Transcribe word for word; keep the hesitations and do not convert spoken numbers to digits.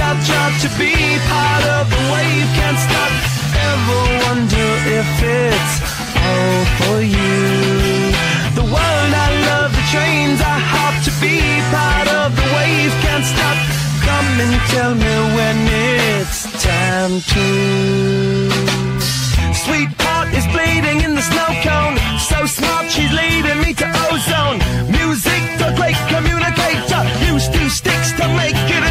stop, try to be part of the wave, can't stop. Ever wonder if it's all for you? The world I love, the trains I hop to be part of the wave, can't stop. Come and tell me when it's time to. Sweetheart is bleeding in the snow cone, so smart she's leading me to ozone. Music, the great communicator, used two sticks to make it